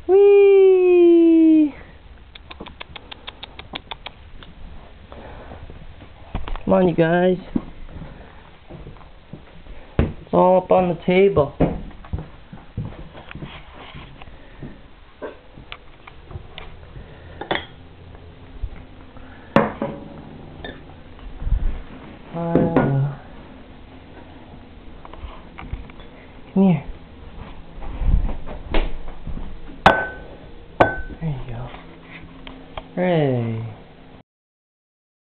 Whee! Come on, you guys. It's all up on the table. Come here. There you go. Hooray.